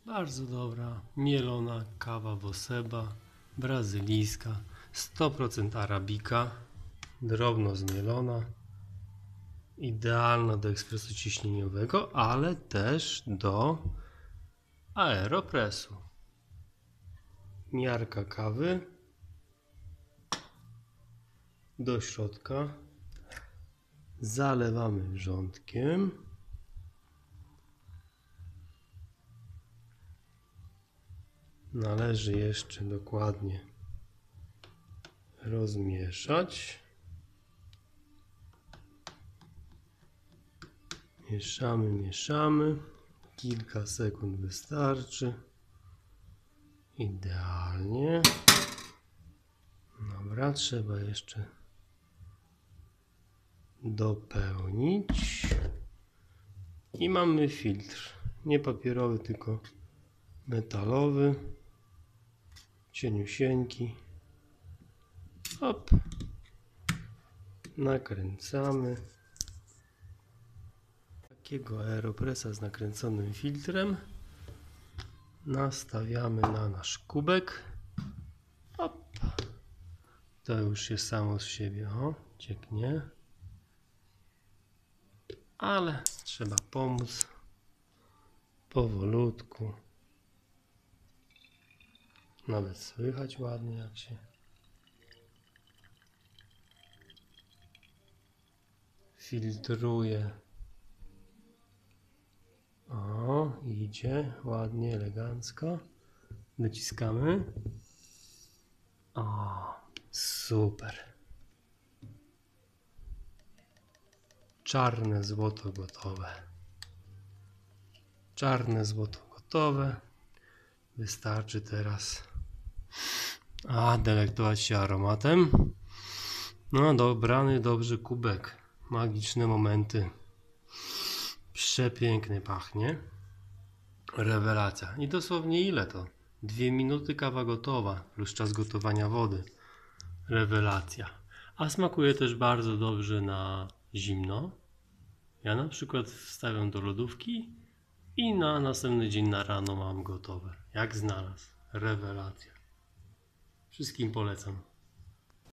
Bardzo dobra, mielona kawa Woseba, brazylijska, 100% arabika, drobno zmielona, idealna do ekspresu ciśnieniowego, ale też do aeropresu. Miarka kawy do środka, zalewamy wrzątkiem. Należy jeszcze dokładnie rozmieszać. Mieszamy, mieszamy. Kilka sekund wystarczy. Idealnie. Dobra, trzeba jeszcze dopełnić. I mamy filtr. Nie papierowy, tylko metalowy. Cieniusieńki. Hop. Nakręcamy. Takiego aeropressa z nakręconym filtrem nastawiamy na nasz kubek. Hop. To już się samo z siebie cieknie. Ale trzeba pomóc powolutku. Nawet słychać ładnie, jak się filtruje. Idzie ładnie, elegancko. Dociskamy. Super. Czarne złoto gotowe. Czarne złoto gotowe. Wystarczy teraz delektować się aromatem. No, dobrany dobrze kubek. Magiczne momenty. Przepięknie pachnie. Rewelacja. I dosłownie ile to? 2 minuty kawa gotowa, plus czas gotowania wody. Rewelacja. A smakuje też bardzo dobrze na zimno. Ja na przykład wstawiam do lodówki i na następny dzień na rano mam gotowe. Jak znalazł. Rewelacja. Wszystkim polecam.